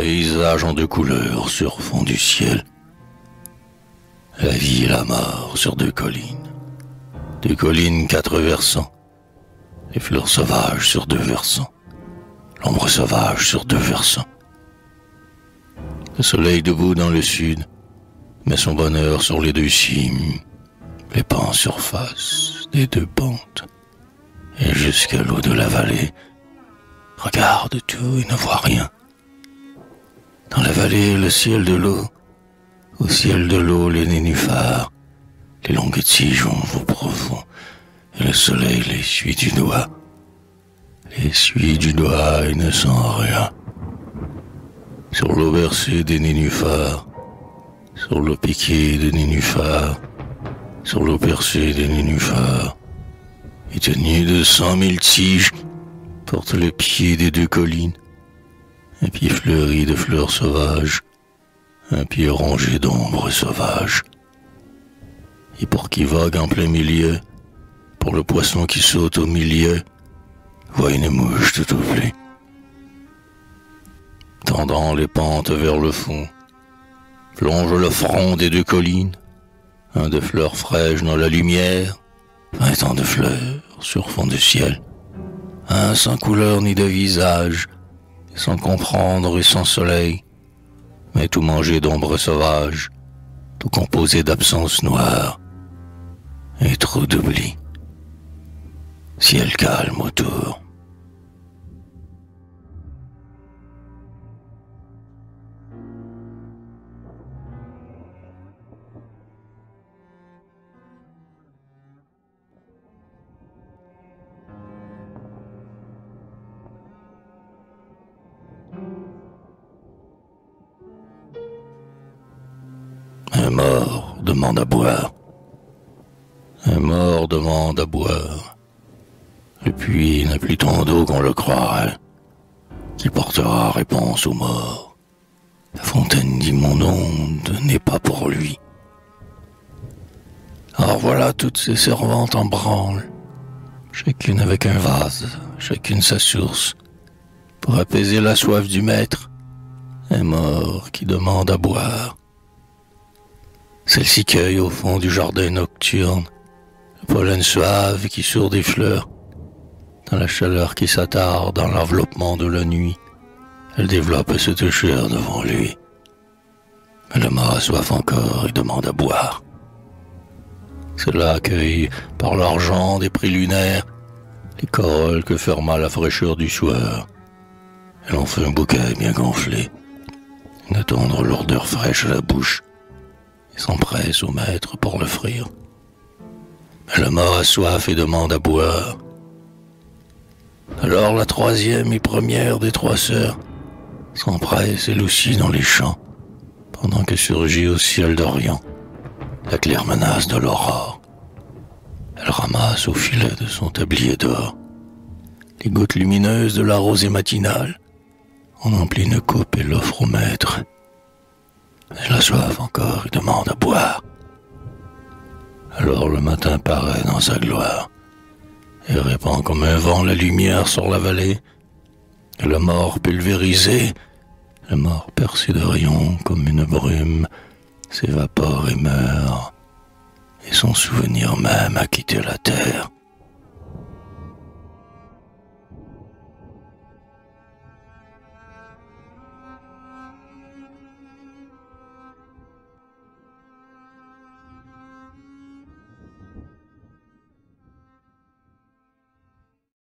paysage en deux couleurs sur fond du ciel. La vie et la mort sur deux collines, quatre versants. Les fleurs sauvages sur deux versants. L'ombre sauvage sur deux versants. Le soleil debout dans le sud met son bonheur sur les deux cimes, les pans en surface des deux pentes, et jusqu'à l'eau de la vallée, regarde tout et ne voit rien. Dans la vallée, le ciel de l'eau, au ciel de l'eau, les nénuphars, les longues tiges vont profond, et le soleil les suit du doigt. Les suit du doigt et ne sent rien. Sur l'eau bercée des nénuphars, sur l'eau piquée des nénuphars, sur l'eau percée des nénuphars, et tenu de 100 000 tiges, porte le pied des deux collines, un pied fleuri de fleurs sauvages, un pied rongé d'ombres sauvages. Et pour qui vogue en plein milieu, pour le poisson qui saute au milieu, voit une mouche tout ouvlée. Tendant les pentes vers le fond, plonge le front des deux collines, un de fleurs fraîches dans la lumière, 20 ans de fleurs sur fond de ciel, un sans couleur ni de visage, sans comprendre et sans soleil, mais tout mangé d'ombre sauvage, tout composé d'absence noire et trop d'oubli. Ciel calme autour. Un mort demande à boire. Un mort demande à boire. Le puits n'a plus tant d'eau qu'on le croirait, qui portera réponse aux morts. La fontaine dit mon onde n'est pas pour lui. Alors voilà toutes ces servantes en branle, chacune avec un vase, chacune sa source, pour apaiser la soif du maître, un mort qui demande à boire. Celle-ci cueille au fond du jardin nocturne, le pollen suave qui sourd des fleurs. Dans la chaleur qui s'attarde dans l'enveloppement de la nuit, elle développe cette chair devant lui. Mais le mort a soif encore et demande à boire. Cela accueille par l'argent des prix lunaires les corolles que ferma la fraîcheur du soir. Elle en fait un bouquet bien gonflé, une tendre lourdeur fraîche à la bouche, et s'empresse au maître pour l'offrir. Mais le mort a soif et demande à boire. Alors la troisième et première des trois sœurs s'empresse elle aussi dans les champs, pendant que surgit au ciel d'Orient la claire menace de l'aurore. Elle ramasse au filet de son tablier d'or les gouttes lumineuses de la rosée matinale, en emplit une coupe et l'offre au maître. Elle a soif encore et demande à boire. Alors le matin paraît dans sa gloire et répand comme un vent la lumière sur la vallée. Et le mort pulvérisé, le mort percé de rayons comme une brume, s'évapore et meurt, et son souvenir même a quitté la terre.